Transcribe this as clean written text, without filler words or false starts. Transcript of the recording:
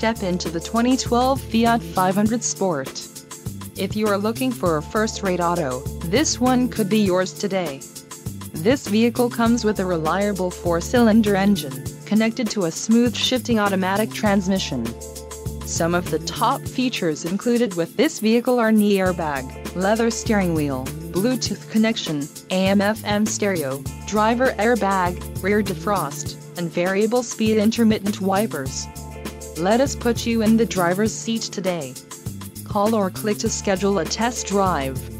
step into the 2012 Fiat 500 Sport. If you are looking for a first-rate auto, this one could be yours today. This vehicle comes with a reliable 4-cylinder engine, connected to a smooth shifting automatic transmission. Some of the top features included with this vehicle are knee airbag, leather steering wheel, Bluetooth connection, AM/FM stereo, driver airbag, rear defrost, and variable speed intermittent wipers. Let us put you in the driver's seat today. Call or click to schedule a test drive.